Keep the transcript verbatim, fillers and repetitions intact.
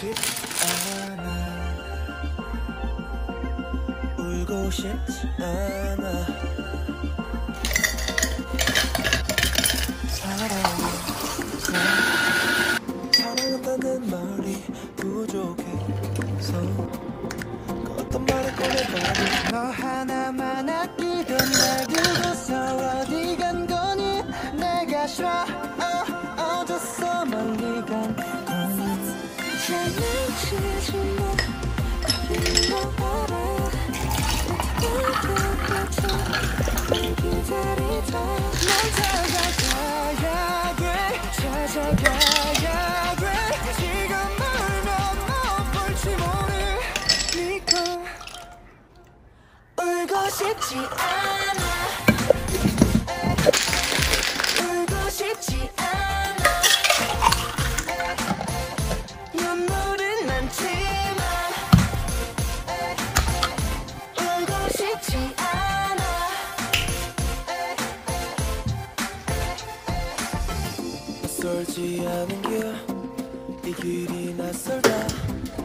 싶지 않아 울고 싶지 않아 사랑해 사랑한다는 말이 부족해서 그 어떤 말을 꺼내봐도 너 하나만 아끼던 날 두고서 어디 간 거니 내가 싫어 어졌어 멀리 간 거니 장난치지 마 너 알아 기다리다 널 찾아가야 돼 찾아가야 돼 지금 울면 못 볼지 모르 니가 울고 싶지 않아 울고 싶지 않아 눈물은 많지만 울고 싶지 않아 낯설지 않은 길 이 길이 낯설다